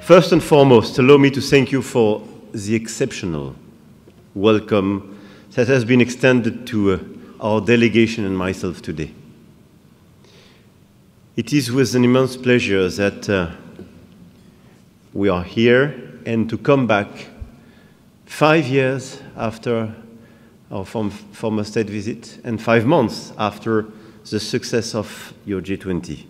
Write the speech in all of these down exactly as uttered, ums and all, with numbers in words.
First and foremost, allow me to thank you for the exceptional welcome that has been extended to uh, our delegation and myself today. It is with an immense pleasure that uh, we are here and to come back five years after our form, former state visit and five months after the success of your G twenty.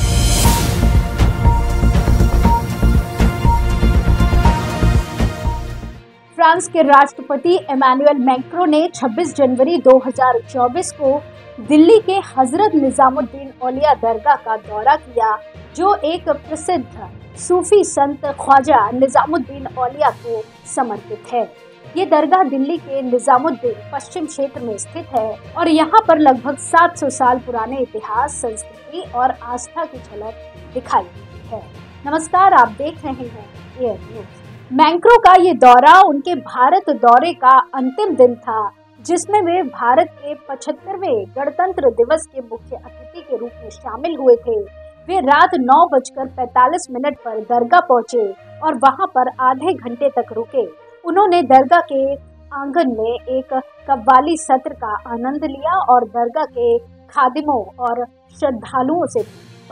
France के राष्ट्रपति Emmanuel Macron ने छब्बीस जनवरी दो हज़ार चौबीस को दिल्ली के हजरत निजामुद्दीन औलिया दरगाह का दौरा किया, जो एक प्रसिद्ध सूफी संत ख्वाजा निजामुद्दीन औलिया को समर्पित है। ये दरगाह दिल्ली के निजामुद्दीन पश्चिम क्षेत्र में स्थित है और यहाँ पर लगभग सात सौ साल पुराने इतिहास, संस्कृति और आस्था की झलक दिखाई देती है। नमस्कार, आप देख रहे हैं एयर न्यूज। मैक्रों का ये दौरा उनके भारत दौरे का अंतिम दिन था, जिसमें वे भारत के पचहत्तरवें गणतंत्र दिवस के मुख्य अतिथि के रूप में शामिल हुए थे। वे रात नौ बजकर पैंतालीस मिनट पर दरगाह पहुंचे और वहां पर आधे घंटे तक रुके। उन्होंने दरगाह के आंगन में एक कव्वाली सत्र का आनंद लिया और दरगाह के खादिमों और श्रद्धालुओं से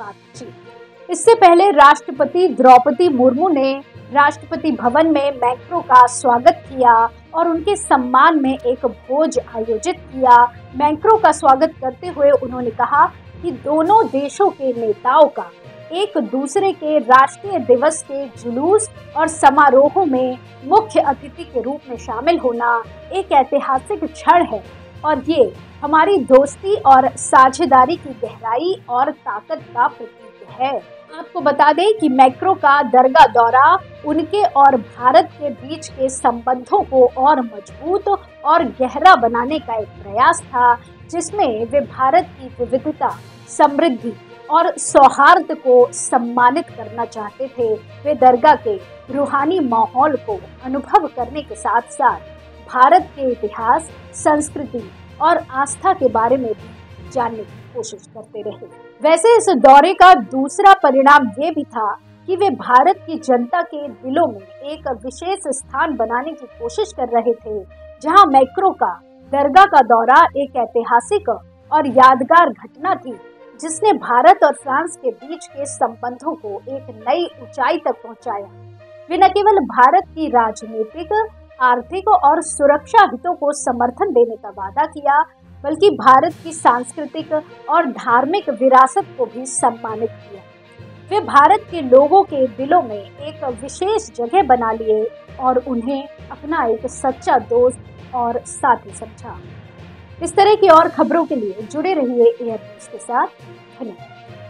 बातचीत। इससे पहले राष्ट्रपति द्रौपदी मुर्मू ने राष्ट्रपति भवन में मैक्रों का स्वागत किया और उनके सम्मान में एक भोज आयोजित किया। मैक्रों का स्वागत करते हुए उन्होंने कहा कि दोनों देशों के नेताओं का एक दूसरे के राष्ट्रीय दिवस के जुलूस और समारोहों में मुख्य अतिथि के रूप में शामिल होना एक ऐतिहासिक क्षण है और ये हमारी दोस्ती और साझेदारी की गहराई और ताकत का प्रतीक है। आपको बता दें कि मैक्रों का दरगाह दौरा उनके और भारत के बीच के संबंधों को और मजबूत और गहरा बनाने का एक प्रयास था, जिसमें वे भारत की विविधता, समृद्धि और सौहार्द को सम्मानित करना चाहते थे। वे दरगाह के रूहानी माहौल को अनुभव करने के साथ साथ भारत के इतिहास, संस्कृति और आस्था के बारे में भी जानने की कोशिश करते रहे। वैसे इस दौरे का दूसरा परिणाम ये भी था कि वे भारत की जनता के दिलों में एक विशेष स्थान बनाने की कोशिश कर रहे थे, जहां मैक्रों का दरगाह का दौरा एक ऐतिहासिक और यादगार घटना थी, जिसने भारत और फ्रांस के बीच के संबंधों को एक नई ऊंचाई तक पहुंचाया। वे न केवल भारत की राजनीतिक, आर्थिक और सुरक्षा हितों को समर्थन देने का वादा किया, बल्कि भारत की सांस्कृतिक और धार्मिक विरासत को भी सम्मानित किया। वे भारत के लोगों के दिलों में एक विशेष जगह बना लिए और उन्हें अपना एक सच्चा दोस्त और साथी समझा। इस तरह की और खबरों के लिए जुड़े रहिए एयर न्यूज के साथ। धन्यवाद।